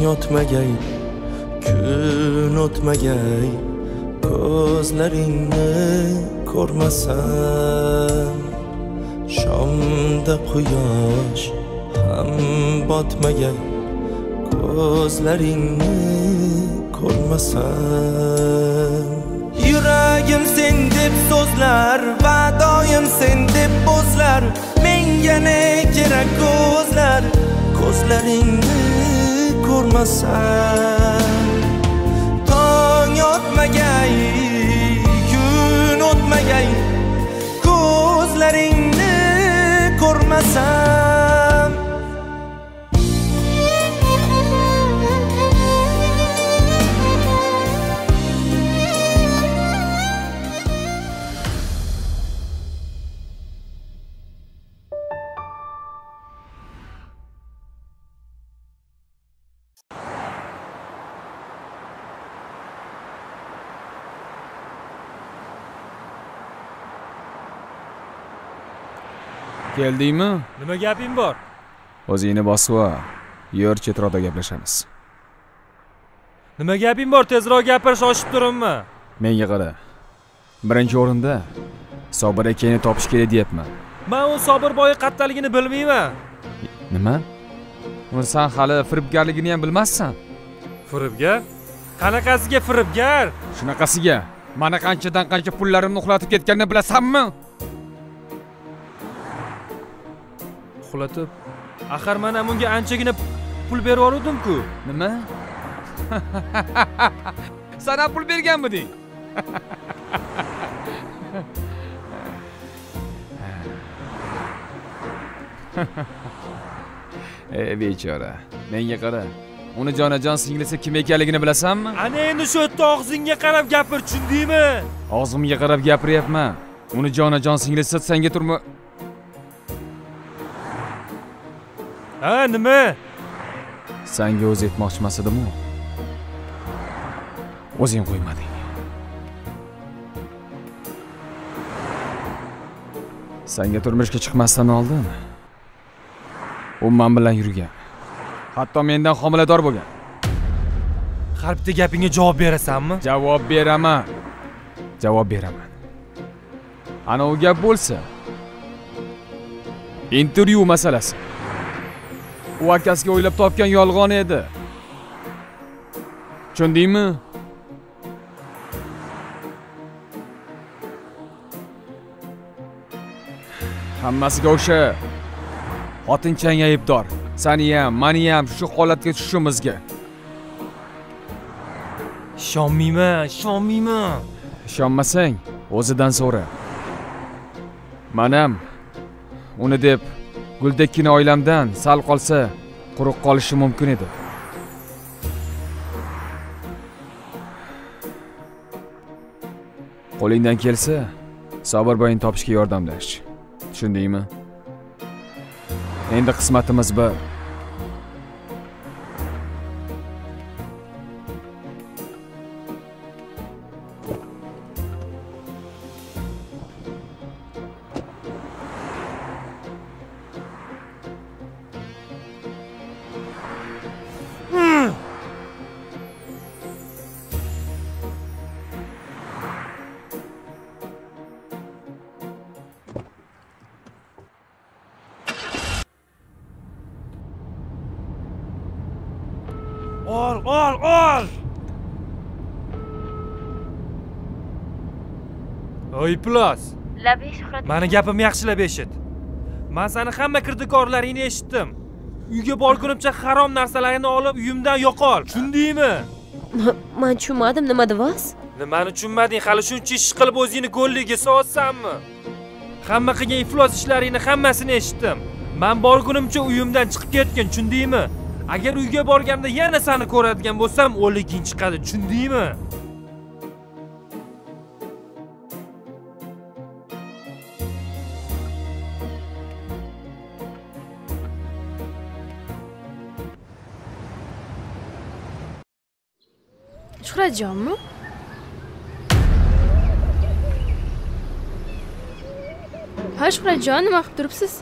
o'tmagay, kun o'tmagay, ko'zlaringni ko'rmasam, shomda quyosh ham botmagay, ko'zlaringni ko'rmasam. Yuragim sen deb so'zlar, vadoyim sen deb bo'zlar, menga ne kerak ko'zlar, ko'zlaringni ko'rmasam. Tong o'tmagay, kun o'tmagay, ko'zlaringni ko'rmasam. Keldingmi? Nima gaping bor? O'zingni bosva. Yur, chetroqda gaplashamiz. Nima gaping bor? Tezroq gapir, shoshib turibmi? Menga qara. Birinchi o'rinda Sobir akani topish kerak deyapman. Men u Sobir boyi qattaligini bilmayman. Nima? Uni sen hali firibgarligini ham bilmassan. Firibgar? Qanaqasiga firibgar? Shunaqasiga. Mana qanchadan qancha pullarimni uxlatib ketganini bilasanmi? Uxlatib? Axir men ham unga anchagina pul berib yubordim-ku. Nima? Sana pul berganmiding? Bechora. Menga qara. Uni jonajon singlisi kim ekanligini bilasanmi? Ana endi shu yerda og'zingga qarab gapir, tushundingmi? Og'zimga qarab gapiryapman. Uni jonajon singlisi senga turma. Ha, nima? Senga o'z etmoqchimas edim-ku. O'zing qo'ymading. Senga turmushga chiqmasdan oldin u men bilan yurgan. Hatto mendan homilador bo'lgan. Har bitta gapingga javob berasanmi? Javob beraman. Javob beraman. Ana u gap bo'lsa, intervyu masalasi. U akasiga o'ylab topgan yolg'on edi. Tushundingmi? Hammasiga o'sha xotinchang aybdor. Seni ham, meni ham shu holatga tushishimizga. Ishonmayman. Ishonmasang, o'zidan so'ra. Men ham uni deb Guldekkina oilamdan sal qolsa quruq qolishi mumkin edi. Qo'lingdan kelsa, Sobir boyini topishga yordamlash. Tushundingmi? Endi qismatimiz bir. Ol! Oy plus. Labi Shuhrat. Meni gapimni yaxshilab eshit. Men seni hamma kirdikorlaringni eshitdim. Uyga borgunimcha harom narsalaringni olib uyimdan yo'qol. Tushundingmi? Men tushunmadim, nima deysiz? Nimani tushunmading? Hali shuncha ish qilib o'zingni go'lligiga solsanmi? Hamma qilgan iflos ishlaringni hammasini eshitdim. Men borgunimcha uyimdan chiqib ketgin, tushundingmi? Agar uyga borganda yana seni ko'radigan bo'lsam, o'liging chiqadi, tushundingmi? Shuhratjonmi? Ha, Shuhratjon, nima qilib turibsiz?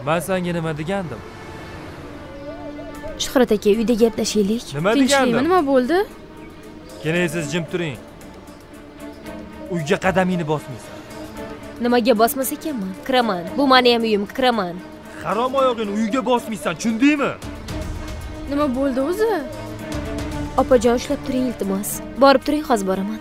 Men senga nima degandim? Shuhrat aka, uyda gaplashaylik. Nima degandim? Nima bo'ldi? Keling, siz jim turing. Uyga qadamingni bosmaysan. Nimaga bosmas ekanman? Kiraman. Bu meni ham uyim, kiraman. Harom oyog'ini uyga bosmaysan, tushundingmi? Nima bo'ldi o'zi? Opajon, ushlab turing iltimos. Borib turing, hozir boraman.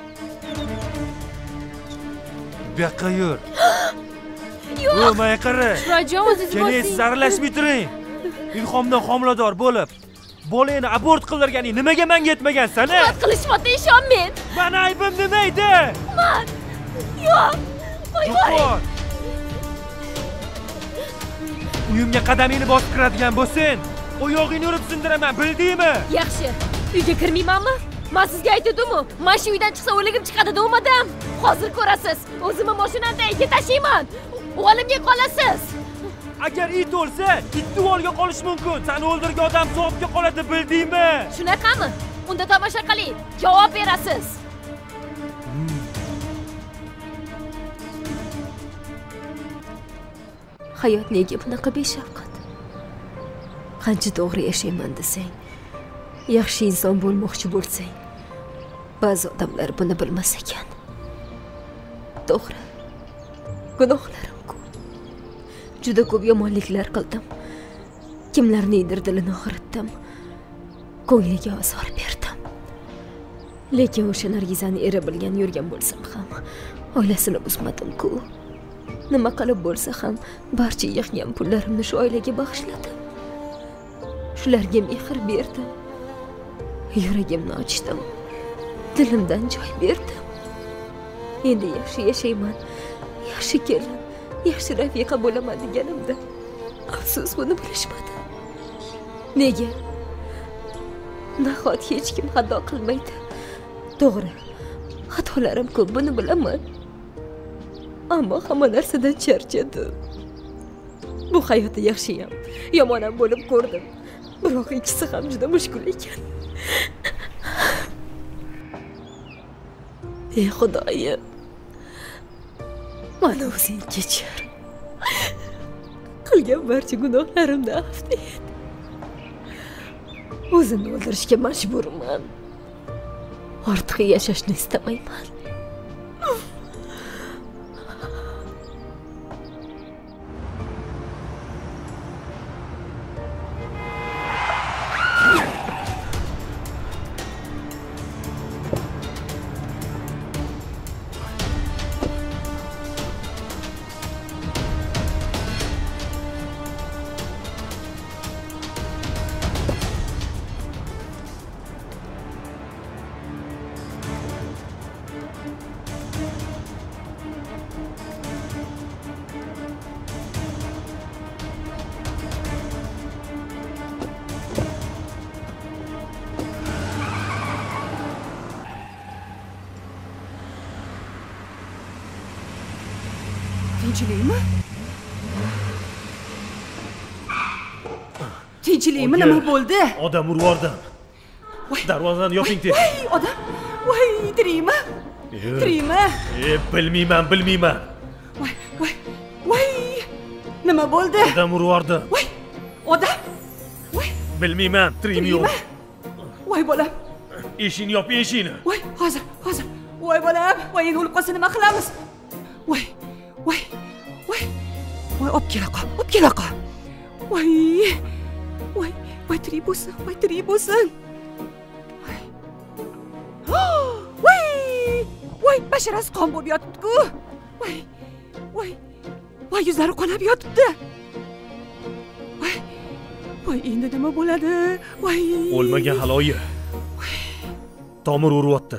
Bu yoqqa yur. Yo'q. O'may qara. Shuhratjon, o'zingiz bosing. Keling, siz aralashmay turing. Ilhomdan homilador bo'lib, bolani abort qildirganing nimaga menga yetmagansan, a? Abort qilishmoqda ishon men. Meni aybim nima edi? Man. Yo'q. Voy. Uyimga qadamingni bosib kiradigan bo'lsang, oyog'ingni urib sindiraman, bildingmi? Yaxshi. Uyga kirmaymanmi? Men sizga aytdim-ku, men shu uydan chiqsa o'ligim chiqadi demadim. Hozir ko'rasiz. O'zimni mashinamda uyga tashiyman. O'g'limga qolasiz. Agar it o'lsa, it duvorga qolish mumkin. Seni o'ldirgan odam savobga qoladi, bildingmi? Shunaqami? Unda tomosha qiling. Javob berasiz. Hayot nega bunaqa beshafqat? Qancha to'g'ri yashayman desang, yaxshi inson bo'lmoqchi bo'lsang, ba'zi odamlar buni bilmas ekan. To'g'ri. Gunohlarim ko'p. Juda ko'p yomonliklar qildim. Kimlarningdir dilini og'ritdim. Ko'ngliga ozor berdim. Lekin o'sha Nargizani eri bilgan yurgan bo'lsam ham, oilasini buzmadim-ku. Nima qilib bo'lsa ham barcha yig'gan pullarimni shu oilaga bag'ishladim. Shularga mehr berdim. Yuragimni ochdim. Dilimdan joy berdim. Endi yaxshi yashayman. Yaxshi kelin, yaxshi rafiqa bo'laman deganimda, afsus buni bilishmadi. Nega? Nahot hech kim xato qilmaydi. To'g'ri, xatolarim ko'p, buni bilaman. Ammo hamma narsadan charchadim. Bu hayotda yaxshi ham, yomon ham bo'lib ko'rdim. Biroq ikkisi ham juda mushkul ekan. Ey Xudoyim, meni o'zing kechir. Qilgan barcha gunohlarimni afv et. O'zimni o'ldirishga majburman. Ortiq yashashni istamayman. Tinchlikmi? Tinchlikmi? Nima bo'ldi? Odam urib yubordim. Darvozani yoping tez. Voy, odam. Voy, tirikmi? Tirikmi? Bilmayman. Voy. Nima bo'ldi? Odam urib yubordim. Voy. Odam. Voy. Bilmayman, tirikmi yo'q. Voy bolam. Eshikni yop, eshikni. Voy, hozir. Voy bolam. Voy, endi o'lib qolsa nima qilamiz? Voy. Voy, olib kela qol. Voy, tirik bo'lsin. Voy, basharasi qon bo'lib yotibdi-ku. Voy, yuzlari qonab yotibdi. Voy, endi nima bo'ladi? Voy. O'lmagan haloyi. Tomir uryapti.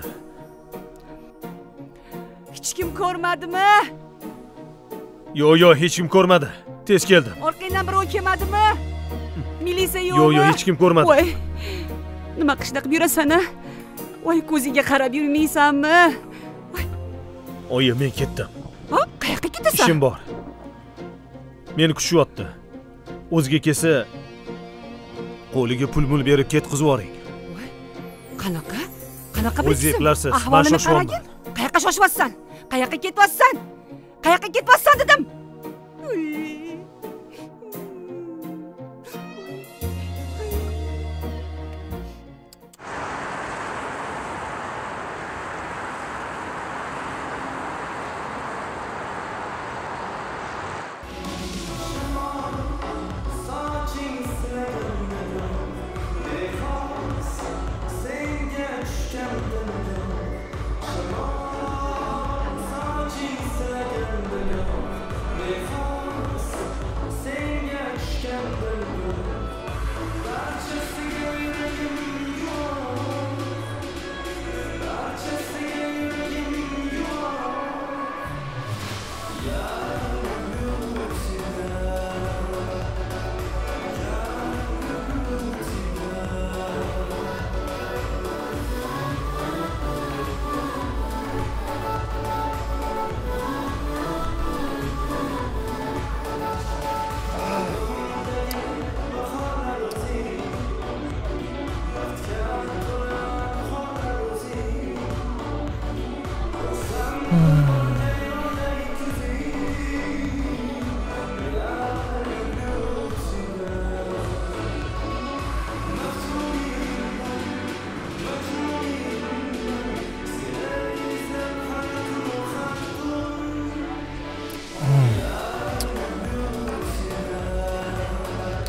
Hech kim ko'rmadimi? Yo'q, hech kim ko'rmadi. Tez keldim. Orqangdan birov kelmadimi? Militsiya yo'qmi? Yo'q, hech kim ko'rmadi. Voy. Nima qilishda qilib yurasan-a? Voy, ko'ziga qarab yurmaysanmi? Oyi, men ketdim. Ha, qayoqqa ketasan? Ishim bor. Meni kushyapti. O'ziga kelsa, qo'liga pul berib ketkizib yuboring. Voy. Qanaqa bilsin? O'zingiz qilarsiz. Men shoshmayman. Qayoqqa shoshyapsan? Qayoqqa ketyapsan dedim.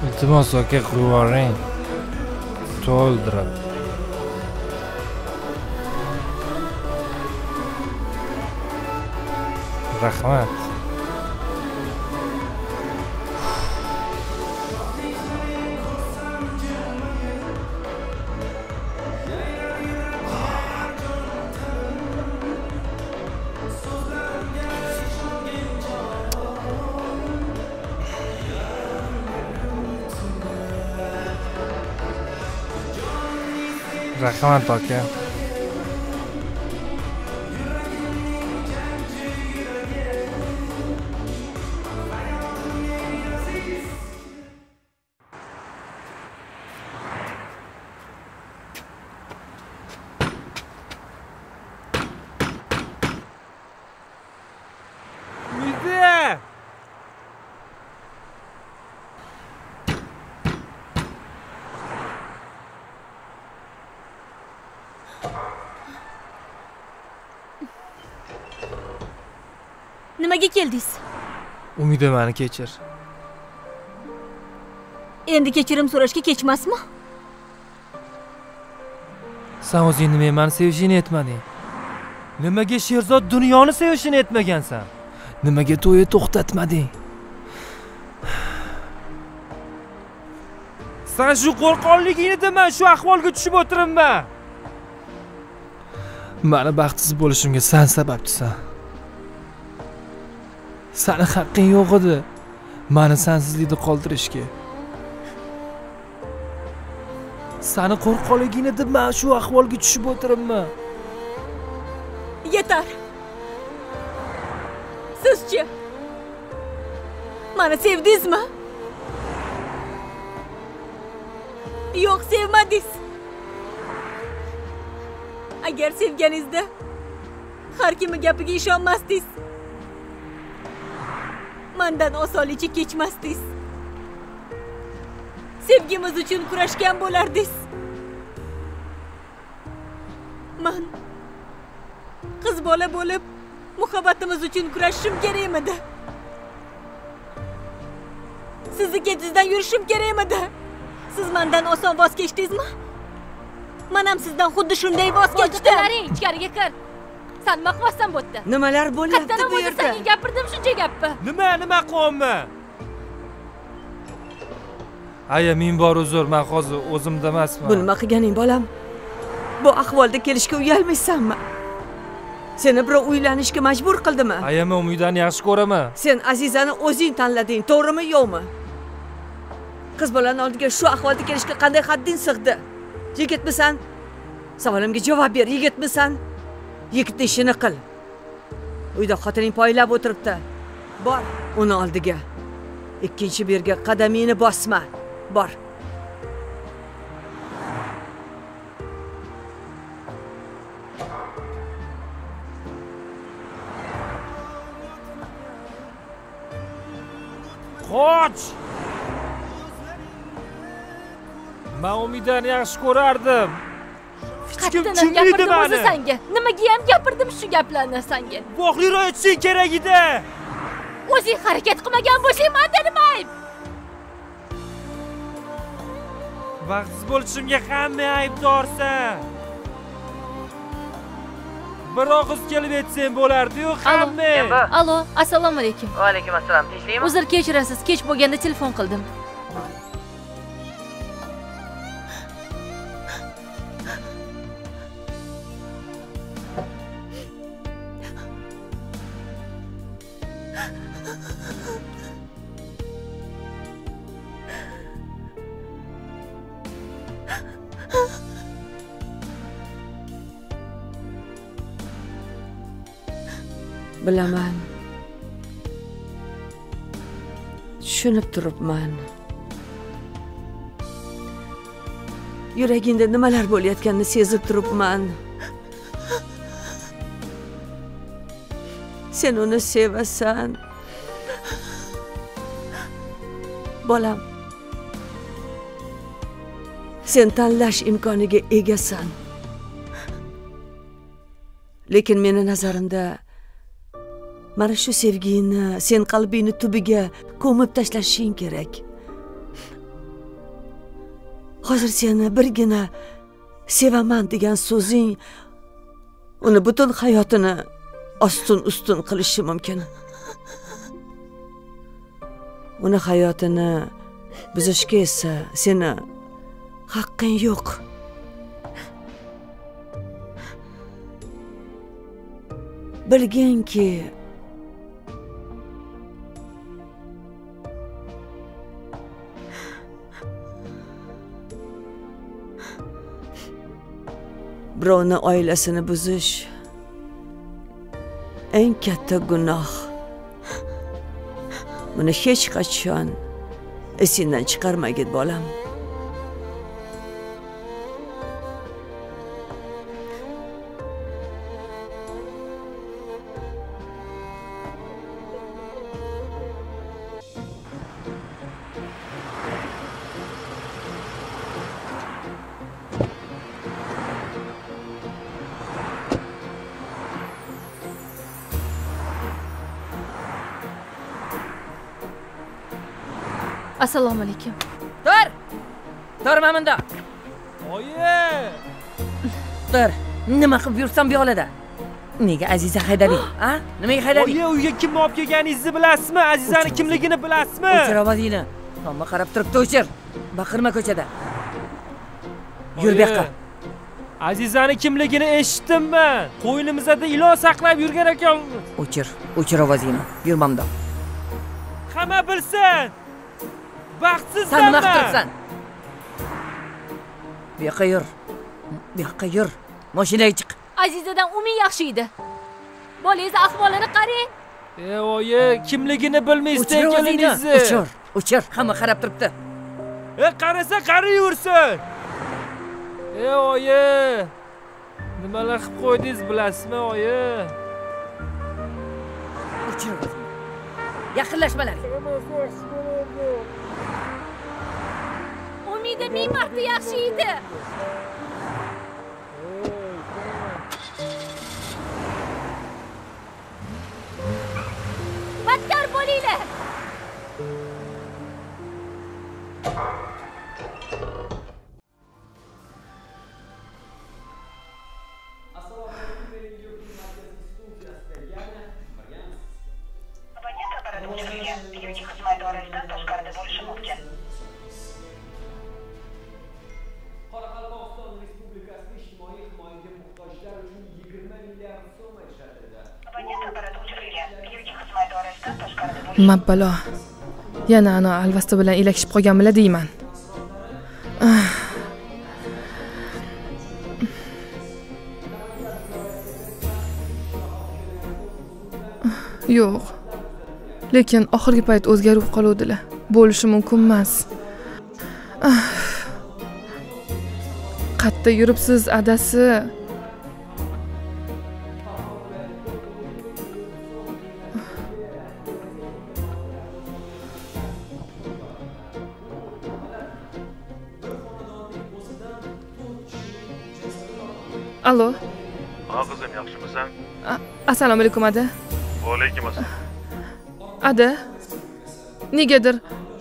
Iltimos aka qo'yib yuboring. To'ldirib. Rahmat. Rahmat aka. Nimaga keldingiz? Umida meni kechir. Endi kechirim so'rashga kechmasmi? Sen o'zing nima meni sevishini aytmading? Nimaga Sherzod dunyoni sevishini aytmagansan? Nimaga to'yni to'xtatmading? Sen shu qo'rqonligingni dema, shu ahvolga tushib o'tiribman. Meni baxtsiz bo'lishimga sen sababchisan. Seni haqqing yo'q edi meni sensizlikda qoldirishga. Seni qo'rqonligingni deb men shu ahvolga tushib o'tiribman. Yetar. Sizchi? Meni sevdingizmi? Yo'q, sevmadingiz. Agar sevganingizda har kimning gapiga ishonmasdingiz. Mendan osonlikcha kechmasdingiz. Sevgimiz uchun kurashgan bo'lardingiz. Men qiz bola bo'lib muhabbatimiz uchun kurashishim kerakmidi? Sizni ketizdan yurishim kerakmidi? Siz mendan oson voz kechdingizmi? Men ham sizdan xuddi shunday voz kechdim. Ichkariga kir. Sen nima qilasan bu yerda? Nimalar bo'lyapti bu yerda? Senga gapirdim shuncha gapni. Nima qilyapman? Aya, men bor uzr, men hozir o'zimda emasman. Bu nima qilganing bolam? Bu ahvolda kelishga uyalmaysanmi? Seni birov uylanishga majbur qildimi? Aya, men Umidani yaxshi ko'raman. Sen Azizani o'zing tanlading, to'g'rimi yo'qmi? Qiz bolaning oldiga shu ahvolda kelishga qanday hadding sig'di? Yigitmisan? Savolimga javob ber, yigitmisan? Yigitni ishini qil. Uyda xotining poylab o'tiribdi. Bor, uni oldiga. Ikkinchi berga qadamingni bosma. Bor. Qoch! Men Umidani yaxshi ko'rardim. Qattiq gapirdim o'zi senga. Nimaga ham gapirdim shu gaplarni senga? Voqliroq aytishing kerak edi. O'zing harakat qilmagan bo'lsang, menda nima ayb? Baxtsiz bo'lishimga hamma aybdorsan. Bir og'iz kelib aytsang bo'lardi-yu, hamma. Alo, assalomu alaykum. Va alaykum assalom. Tinchlikmi? Uzr, kechirasiz. Kech bo'lganda telefon qildim. Bilaman. Tushunib turibman. Yuragingda nimalar bo'layotganini sezib turibman. Sen uni sevasan. Bolam. Sen tanlash imkoniga egasan. Lekin meni nazarimda mana shu sevgini sen qalbingni tubiga ko'mib tashlashing kerak. hozir seni birgina sevaman degan so'zing uni butun hayotini ostin-ustun qilishi mumkin. Uni hayotini buzishga esa seni haqqing yo'q. Bilginki, birovni oilasini buzish eng katta gunoh. Buni hech qachon esingdan chiqarmagin bolam. Assalomu alaykum. Tur mamanda. Oyi! Tur. Nima qilib yursam bu yo'lda? Nega Aziza haydading? A? Nimaga haydading? Oyi, uyga kimni olib kelganingizni bilasizmi? Azizani kimligini bilasizmi? O'chir ovozingni. Tomga qarab turibdi, o'chir. Baqirma ko'chada. Yur bu yoqqa. Azizani kimligini eshitdim men. Qo'ynimizda ilon saqlab yurgan ekanmiz. O'chir ovozingni. Yur mamda. Hamma bilsin. Baxtsizsan. Sen nima qilibsan? Bu yoqqa yur. Bu yoqqa yur. Mashinaga chiq. Azizadan umid yaxshi edi. Bolangiz ahvolini qarang. Oyi, kimligini bilmaysiz ekanligingizni. O'chir. Hamma qarab turibdi. Qarasa qari yursin. Oyi. Nimalar qilib qo'ydingiz bilasizmi, oyi? O'chir. Yaqinlashmalar. Umidi ming marta yaxshi edi. Battar bo'linglar. Mabbalo. Yana ana alvasta bilan elakishib qolganmilar deyman. Yo'q. Lekin oxirgi payt o'zgarib qoluvdilar. Bo'lishi mumkin emas. Qatta yuribsiz, adasi. Alo. Qizim, yaxshimisan? Assalomu alaykum, ada. Va alaykum assalom. Ada. Negadir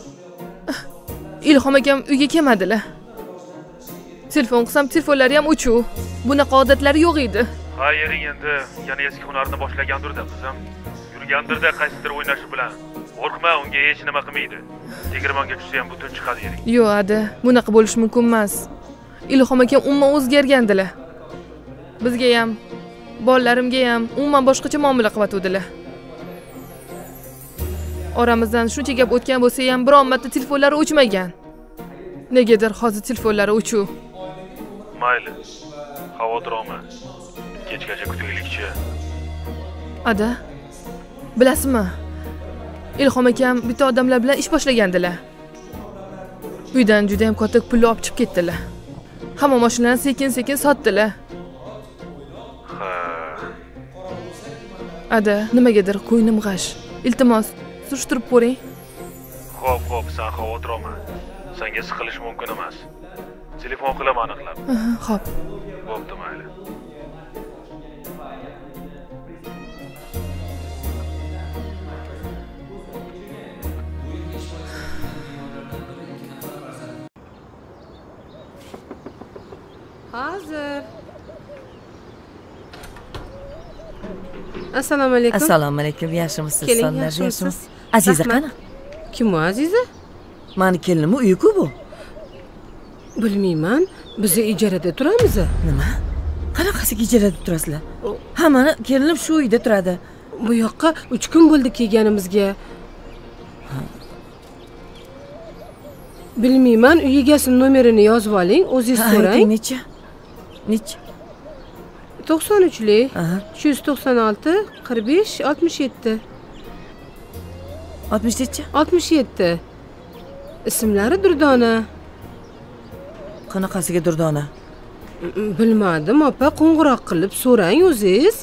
Ilhom akam uyga kelmadilar. Telefon qilsam, telefonlari ham o'chuv. Bunaqa odatlari yo'q edi. Ha, yering endi yana eski hunarni boshlagandir-da, qizim. Yurgandir-da qaysidir o'ynashi bilan. Qo'rqma, unga hech nima qilmaydi. Tegirmonga tushsa ham butun chiqadi yering. Yo'q, ada, bunaqa bo'lishi mumkin emas. Ilhom akam umuman o'zgargandilar. Bizga ham, bolalarimga ham umuman boshqacha muomala qilyotgandilar. Oramizdan shuncha gap o'tgan bo'lsa ham biron marta telefonlari o'chmagan. Negadir hozir telefonlari o'chuv. Mayli. Xavotir olma. Kechgacha kutaylikchi. Ada, bilasizmi? Ilhom akam bitta odamlar bilan ish boshlagandilar. Uydan juda ham katta pul olib chiqib ketdilar. Hamma mashinani sekin-sekin sotdilar. Ada, nimagadir qo'ynim g'ash. Iltimos, surishtirib ko'ring. Xo'p, sen xavotir olma. Senga siqilish mumkin emas. Telefon qilaman aniqlab. Xo'p. Bo'pti, mayli. Hozir. Assalomu alaykum. Assalomu alaykum. Yaxshimisiz? Keling, Sonlar, yaxshimisiz? Aziza Rahmat. qani? Kim u Aziza? Mani kelinimmi, uyi-ku bu. Bilmayman. Biz ijarada turamiz. Nima? Qanaqasiga ijarada turasizlar? Ha, mani kelinim shu uyda turadi. Bu yoqqa 3 kun bo'ldi kelganimizga. Bilmayman, uy egasining nomerini yozib oling, o'zingiz so'rang. Necha? Necha? 93lik 296 45 67. 67chi? 67. Ismlari Durdona. Qanaqasiga Durdona? Bilmadim, opa, qo'ng'iroq qilib so'rang o'zingiz.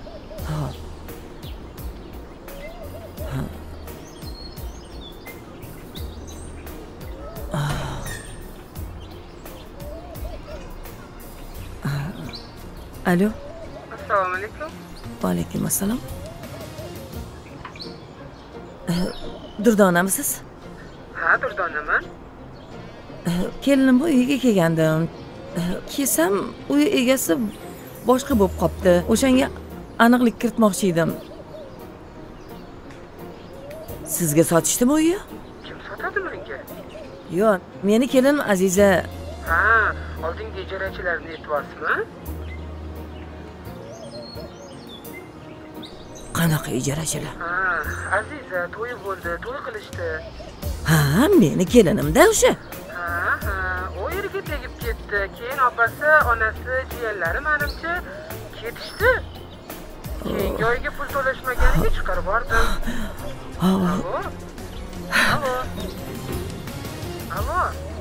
Alo. Assalomu alaykum. Va alaykum assalom. Durdonamisiz? Ha, Durdonaman. Kelinim bu uyga kelgandim. Kelsam, uy egasi boshqa bo'lib qopti. O'shanga aniqlik kiritmoqchi edim. Sizga sotishdimi uyni? Kim sotadi menga? Yo'q, meni kelinim Aziza. Ha, oldingi ijarachilarni aytyapsizmi? Qanaqa ijarachilar? Ha, Aziza to'yi bo'ldi, to'y qilishdi. Ha, meni kelinimda o'sha. Ha, o yerga tegib ketdi. Keyin opasi, onasi, jiyanlari menimcha ketishdi. Keyingi oyga pul to'lashmaganiga chiqarib bordim. Alo. Alo. Alo.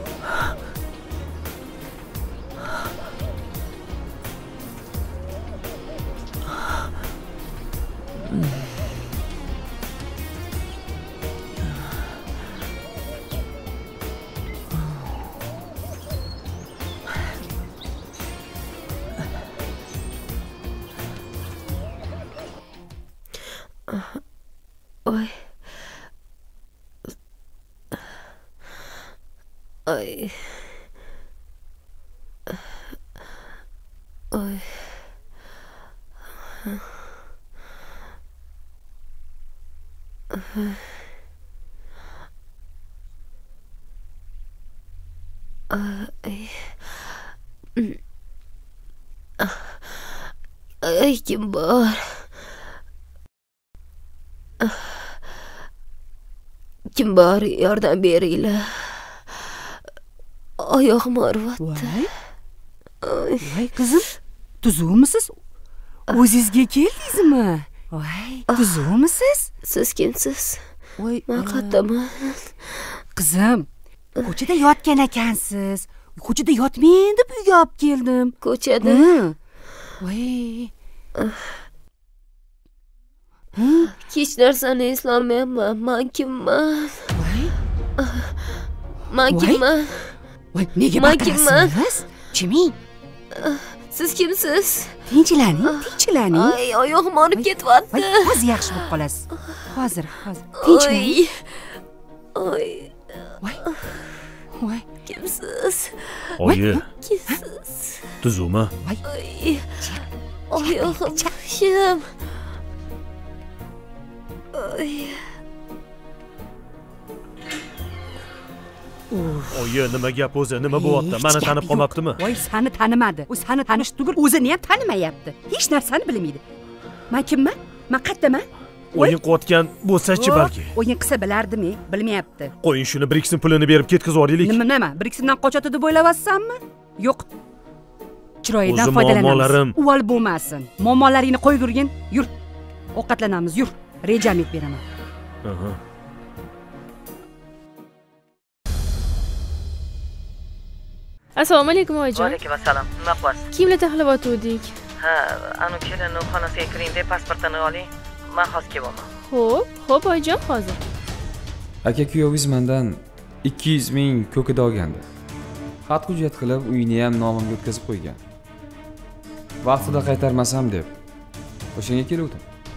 Oy. Oy. Oy. Ay, kim bor? Kim bor, yordam beringlar. Oyog'im og'riyapti. Voy qizim, tuzukmisiz? O'zingizga keldingizmi? Voy, tuzukmisiz? Siz kimsiz? Voy, men qayerdaman? Qizim, ko'chada yotgan ekansiz. Ko'chada yotmang deb uyga olib keldim. Ko'chada? Voy. Hech narsani eslolmayapman. Men kimman? Men kimman? Voy, nega baqirasiz? Chiming. Siz kimsiz? Tinchilaning. Ay, oyog'im og'rib ketyapti. Hozir yaxshi bo'lib qolasiz. Hozir. Tinchilaning. Oy. Voy. Kimsiz? Oyi. Kimsiz? Tuzukmi? Ay. Oyog'im shim. Oy. Oyi, nima gap o'zi? Nima bo'lyapti? Meni tanib qolmabdimi? Voy, seni tanimadi. U seni tanish tugul, o'zini ham tanimayapti. Hech narsani bilmaydi. Men kimman? Men qayerdaman? O'yin qilayotgan bo'lsa-chi balki. O'yin qilsa bilardimi? Bilmayapti. Qo'ying shuni, bir ikisini pulini berib ketkazib yuboraylik. Nima? Bir ikisidan qochadi deb o'ylayapsanmi? Yo'q. Chiroyidan foydalanamiz. Muammolarim. Uvol bo'lmasin. Muammolaringni qo'yib yurgin. Yur. Ovqatlanamiz, yur. Rejamlik beraman. Assalomu alaykum oyijon. Va alaykum assalom. Nima qilyapsiz? Kiyimlar taxlab o'tuvdik. Ha, anu kelinning xonasiga kiring deb pasportini oling. Men hozir kelaman. Xo'p oyijon, hozir. Aka kuyovingiz mendan 200 ming ko'kida olgandi. Xat hujjat qilib uyni ham nomimga o'tkazib qo'ygan. Vaqtida qaytarmasam deb o'shanga keluvdim.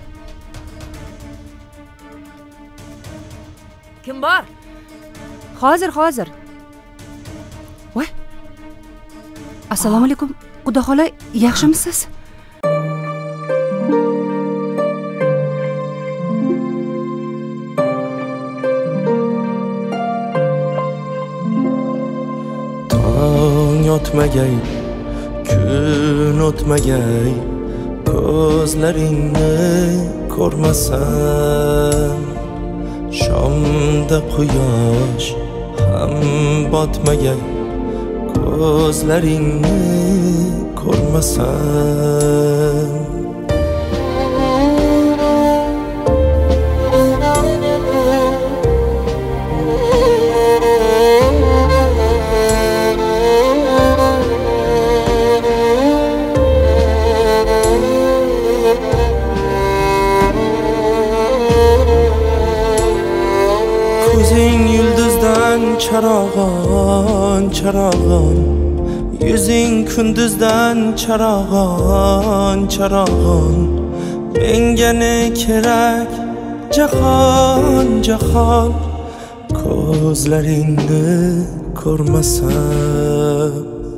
Kim bor? Hozir. Voy. Assalomu alaykum. Xudo xola, yaxshimisiz? Tong yotmagay, kun o'tmagay, ko'zlaringni ko'rmasam, shomda quyosh ham botmagay, ko'zlaringni ko'rmasam. Ko'zing yulduzdan charog'on, charog'on, yuzing kunduzdan charog'on, charog'on. Menga ne kerak jahon, jahon, ko'zlaringni ko'rmasam.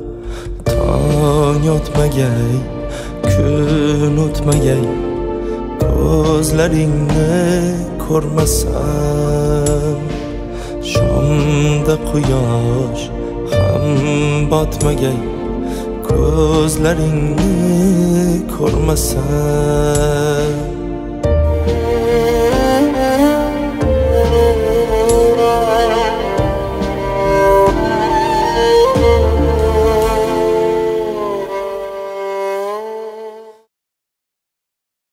Tong yotmagay, kun o'tmagay, ko'zlaringni ko'rmasam, shomda quyosh ham botmagay, ko'zlaringni ko'rmasam.